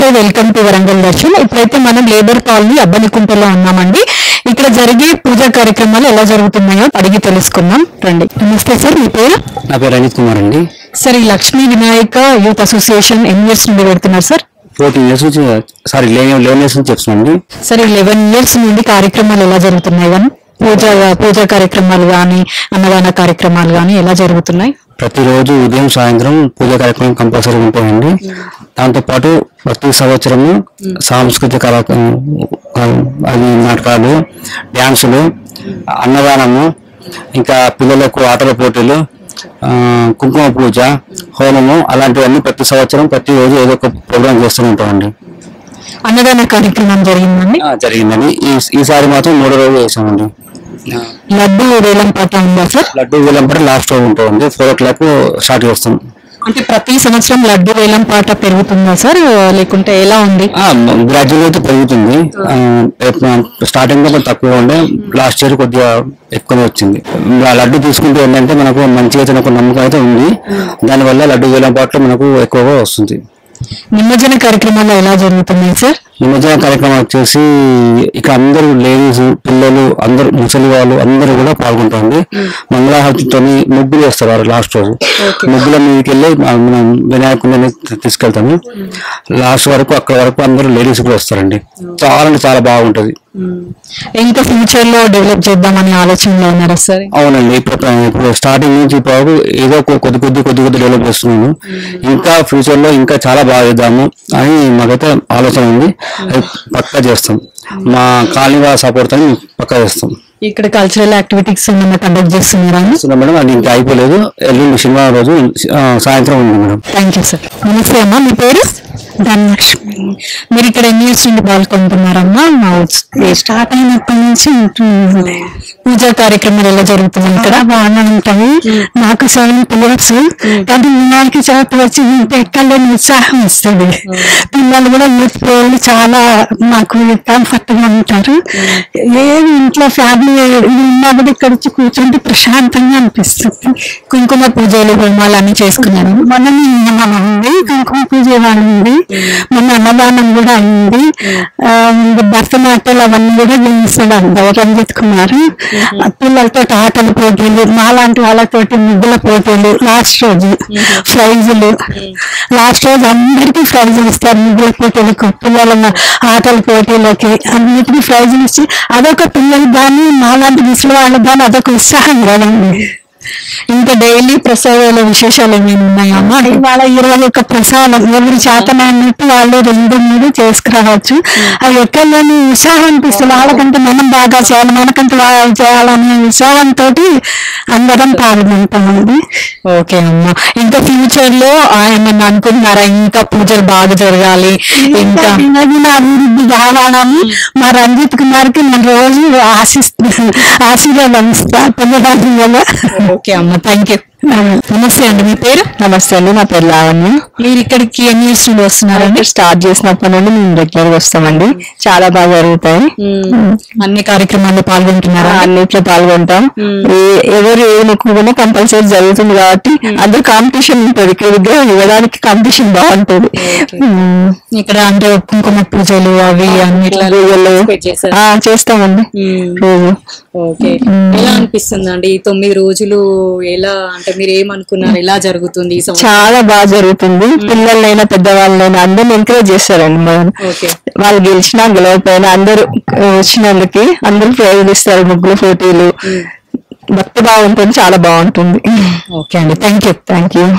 Welcome to Warangal Darshan. ఇప్పుడైతే మనం labour colony అబ్బనికుంటలో ఉన్నామండి. ఇక్కడ జరిగే పూజా కార్యక్రమాలు ఎలా జరుగుతున్నాయో అడిగి తెలుసుకుందాం రండి. నమస్తే సార్, మీ పేరు? నా పేరు రంజిత్ కుమార్ అండి. సార్, ఈ లక్ష్మీ వినాయక యూత్ అసోసియేషన్ ఎన్ని ఇయర్స్ నుండి పెడుతున్నారు సార్? 14 years నుంచి, సారీ 11 years నుంచి చెప్తున్నాండి. సార్, ఈ 11 years నుండి కార్యక్రమాలు ఎలా జరుగుతున్నాయి కానీ పూజా కార్యక్రమాలు కానీ అన్నదాన కార్యక్రమాలు కానీ ఎలా జరుగుతున్నాయి? ప్రతిరోజు ఉదయం సాయంత్రం పూజా కార్యక్రమం కంపల్సరీ ఉంటాయండి. దాంతోపాటు ప్రతి సంవత్సరము సాంస్కృతిక అది నాటకాలు, డ్యాన్సులు, అన్నదానము, ఇంకా పిల్లలకు ఆటల పోటీలు, కుంకుమ పూజ, హోమము, అలాంటివన్నీ ప్రతి సంవత్సరం ప్రతిరోజు ఏదో ఒక ప్రోగ్రామ్ చేస్తూ ఉంటామండి. అన్నదాన కార్యక్రమం జరిగిందండి. ఈసారి మాత్రం 3 రోజులు చేసామండి. లడ్డు వేలం పాట ఉందా సార్? లడ్డు వేలం పాట లాస్ట్ రోజు ఉంటుంది, 4 o'clock స్టార్ట్ చేస్తాం. అంటే ప్రతి సంవత్సరం లడ్డు వేలం పాట పెరుగుతుందా సార్, లేకుంటే ఎలా ఉంది? గ్రాడ్యువల్ అయితే పెరుగుతుంది. స్టార్టింగ్ లో తక్కువ ఉండే, లాస్ట్ ఇయర్ కొద్దిగా ఎక్కువనే వచ్చింది. లడ్డు తీసుకుంటే ఏంటంటే మనకు మంచిగా ఒక నమ్మకం అయితే ఉంది. దానివల్ల లడ్డు వేలం పాటలో మనకు ఎక్కువగా వస్తుంది. నిమజ్జన కార్యక్రమాలు ఎలా జరుగుతున్నాయి సార్? నిమజ్జన కార్యక్రమం వచ్చేసి ఇక్కడ అందరూ లేడీస్, పిల్లలు, అందరూ ముసలి వాళ్ళు అందరూ కూడా పాల్గొంటారండి. మంగళహారతితో ముగ్గులు వేస్తారు లాస్ట్ రోజు. ముగ్గుల మీదకి వెళ్ళి మనం వినాయకుడిని తీసుకెళ్తాము. లాస్ట్ వరకు అక్కడ వరకు అందరూ లేడీస్ కూడా వస్తారండి. చాలా అంటే చాలా బాగుంటది. ఇంకా ఫ్యూచర్ లో డెవలప్ చేద్దామని ఆలోచనలో ఉన్నారా సార్? అవునండి, ఇప్పుడు స్టార్టింగ్ నుంచి ఇప్పుడు ఏదో కొద్ది డెవలప్ చేస్తున్నాను. ఇంకా ఫ్యూచర్ లో ఇంకా చాలా బాగా చేద్దాము అని మాకైతే ఆలోచన ఉంది. అది పక్కా చేస్తాం. మా కాలనీ వాళ్ళ సపోర్ట్ అని పక్కా చేస్తాం. ఇక్కడ కల్చరల్ యాక్టివిటీస్ కండక్ట్ చేస్తున్నారా మేడం? అది ఇంకా అయిపోలేదు. ఎల్లుండి శనివారం రోజు సాయంత్రం ఉంది మేడం. Thank you sir. నమస్తే అమ్మా, మీ పేరు? ధనలక్ష్మి. మీరు ఇక్కడ ఎన్ని ఇయర్స్ నుండి పాల్గొంటున్నారమ్మా? స్టార్ట్ అయినప్పటి నుంచి ఉంటుంది. పూజా కార్యక్రమాలు ఎలా జరుగుతున్నాయి? ఇక్కడ బాగానే ఉంటాయి. నాకు 7 పిల్లర్స్, కానీ వినాయక చవితి వచ్చి ఎక్కలేని ఉత్సాహం ఇస్తుంది. పిల్లలు కూడా యూత్ పిల్లలు చాలా మాకు కంఫర్ట్ గా ఉంటారు. ఏది ఇంట్లో ఫ్యామిలీ ఉన్నా కూడా ఇక్కడ వచ్చి కూర్చుంటే ప్రశాంతంగా అనిపిస్తుంది. కుంకుమ పూజలు, హోమాలు అన్ని చేసుకున్నాను. మొన్న ఉంది కుంకుమ పూజ ఉంది, మొన్న అన్నదానం కూడా అయింది. భరతనాట్యాలు అవన్నీ కూడా చేయిస్తాడు రంజిత్ కుమార్. పిల్లలతో ఆటల పోటీలు, మాలాంటి వాళ్ళతోటి ముగ్గుల పోటీలు, లాస్ట్ రోజు ప్రైజులు. లాస్ట్ రోజు అందరికీ ప్రైజులు ఇస్తారు. ముగ్గుల పోటీలకు, పిల్లల ఆటల పోటీలకి అన్నిటికీ ప్రైజులు ఇచ్చి అదొక పిల్లలు కానీ మాలాంటి ముసలి వాళ్ళు కానీ అదొక ఉత్సాహం కదండి. ఇంకా డైలీ ప్రసాదాల విశేషాలు ఏమైనా ఉన్నాయమ్మా? ఇవాళ 21 ప్రసాదం ఎవరి చేతన అన్నట్టు వాళ్ళు 2-3 చేసుకురావచ్చు. అవి ఎక్కడలేని ఉత్సాహం అనిపిస్తుంది. వాళ్ళకంటే మనం బాగా చేయాలి, మనకంటే బాగా చేయాలనే ఉత్సాహంతో అందరం పాల్గొంటామండి. ఓకే అమ్మా, ఇంకా ఫ్యూచర్ లో ఏమన్నా అనుకుంటున్నారా? ఇంకా పూజలు బాగా జరగాలి, ఇంకా అభివృద్ధి కావాలని మా రంజిత్ కుమార్ కి నేను రోజు ఆశీర్వాదం ఇస్తా పొందడానికి వల్ల. ఓకే అమ్మ, థ్యాంక్ యూ. నమస్తే అండి, మీ పేరు? నమస్తే అండి, నా పేరు లావణ్య. మీరు ఇక్కడికి ఎన్ని ఇయర్స్ నుండి వస్తున్నారండి? స్టార్ట్ చేసినప్పటి నుండి మేము రెగ్యులర్ గా వస్తామండి. చాలా బాగా జరుగుతాయి. అన్ని కార్యక్రమాల్లో పాల్గొంటున్నారా? అన్నిట్లో పాల్గొంటాం. ఎవరు ఏ మొక్కుకున్నా కంపల్సరీ జరుగుతుంది కాబట్టి అందరూ కాంపిటీషన్ ఉంటుంది. ఇక్కడ విగ్రహం ఇవ్వడానికి కాంపిటీషన్ బాగుంటుంది. ఇక్కడ అంటే కుంకుమ పూజలు అవి అన్నిట్లో చేస్తామండి రోజు. ఎలా అనిపిస్తుంది అండి 9 రోజులు? ఎలా అంటే మీరు ఏమనుకున్నారు, ఎలా జరుగుతుంది? చాలా బాగా జరుగుతుంది. పిల్లలైనా పెద్దవాళ్ళైనా అందరూ ఎంకరేజ్ చేస్తారండి. వాళ్ళు గెలిచినా గెలవకపోయినా అందరూ వచ్చినందుకు అందరూ ప్రైజులు ఇస్తారు. ముగ్గులు పోటీలు, భక్తి బాగుంటుంది, చాలా బాగుంటుంది. ఓకే అండి, థ్యాంక్ యూ.